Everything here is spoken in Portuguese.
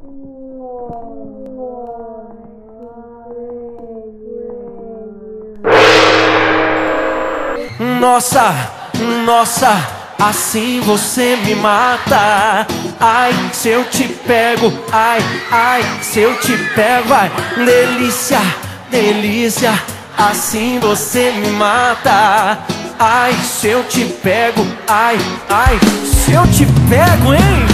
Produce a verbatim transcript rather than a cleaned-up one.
Nossa, nossa, assim você me mata. Ai, se eu te pego, ai, ai, se eu te pego, ai, delícia, delícia, assim você me mata. Ai, se eu te pego, ai, ai, se eu te pego, hein?